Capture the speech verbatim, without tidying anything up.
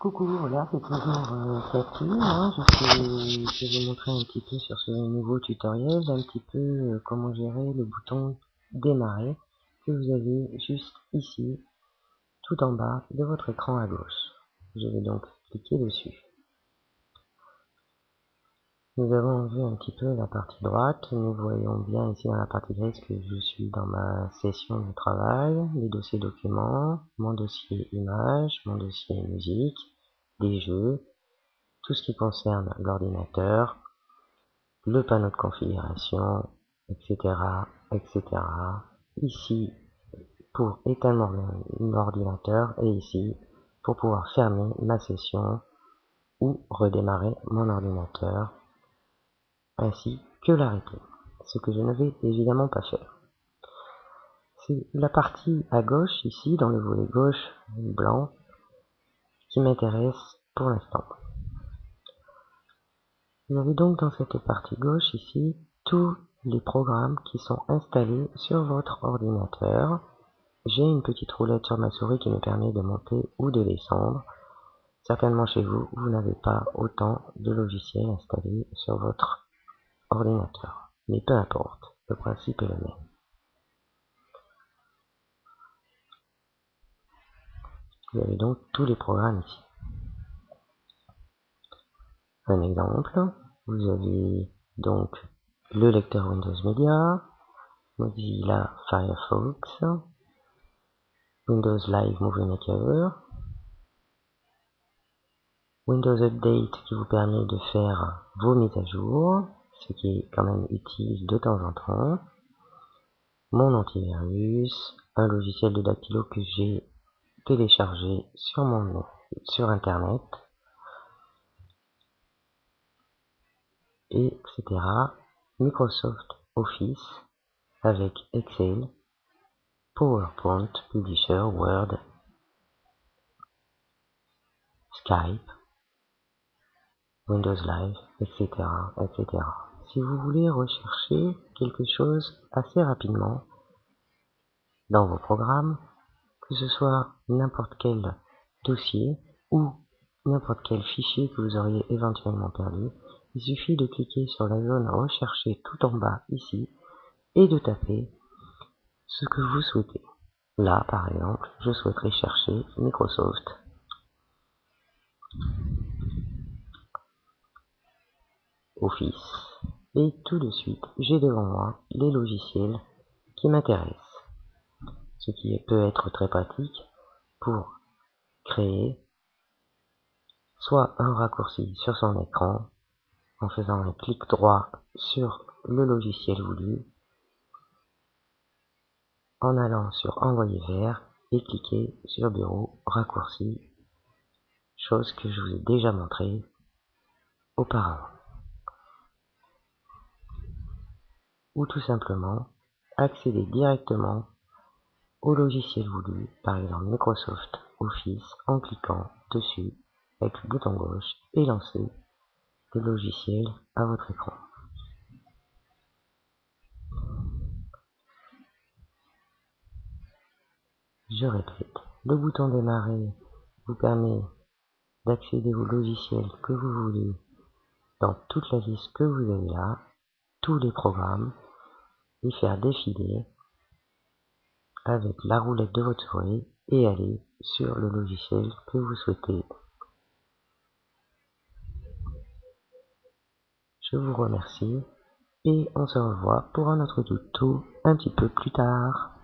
Coucou, voilà, c'est toujours euh, Cathy, hein. Je, vais, je vais vous montrer un petit peu sur ce nouveau tutoriel, un petit peu euh, comment gérer le bouton démarrer que vous avez juste ici, tout en bas de votre écran à gauche. Je vais donc cliquer dessus. Nous avons vu un petit peu la partie droite, nous voyons bien ici dans la partie grise que je suis dans ma session de travail, les dossiers documents, mon dossier images, mon dossier musique, des jeux, tout ce qui concerne l'ordinateur, le panneau de configuration, et cetera, et cetera. Ici, pour éteindre mon ordinateur, et ici, pour pouvoir fermer ma session ou redémarrer mon ordinateur, ainsi que l'arrêter. Ce que je ne vais évidemment pas faire. C'est la partie à gauche, ici, dans le volet gauche blanc, qui m'intéresse pour l'instant. Vous avez donc dans cette partie gauche ici tous les programmes qui sont installés sur votre ordinateur. J'ai une petite roulette sur ma souris qui me permet de monter ou de descendre. Certainement chez vous, vous n'avez pas autant de logiciels installés sur votre ordinateur. Mais peu importe, le principe est le même. Vous avez donc tous les programmes ici. Un exemple, vous avez donc le lecteur Windows Media, Mozilla Firefox, Windows Live Movie Maker, Windows Update qui vous permet de faire vos mises à jour, ce qui est quand même utile de temps en temps, mon antivirus, un logiciel de dactylo que j'ai téléchargé sur mon sur internet, et etc. Microsoft Office avec Excel, PowerPoint, Publisher, Word, Skype, Windows Live, et cetera, et cetera. Si vous voulez rechercher quelque chose assez rapidement dans vos programmes, que ce soit n'importe quel dossier ou n'importe quel fichier que vous auriez éventuellement perdu, il suffit de cliquer sur la zone rechercher tout en bas ici et de taper ce que vous souhaitez. Là, par exemple, je souhaiterais chercher Microsoft Office. Et tout de suite, j'ai devant moi les logiciels qui m'intéressent. Ce qui peut être très pratique pour créer soit un raccourci sur son écran en faisant un clic droit sur le logiciel voulu, en allant sur envoyer vers et cliquer sur bureau raccourci, chose que je vous ai déjà montré auparavant. Ou tout simplement accéder directement au logiciel voulu, par exemple Microsoft Office, en cliquant dessus avec le bouton gauche et lancer le logiciel à votre écran. Je répète, le bouton démarrer vous permet d'accéder au logiciel que vous voulez dans toute la liste que vous avez là, tous les programmes, et faire défiler avec la roulette de votre souris et aller sur le logiciel que vous souhaitez. Je vous remercie et on se revoit pour un autre tuto un petit peu plus tard.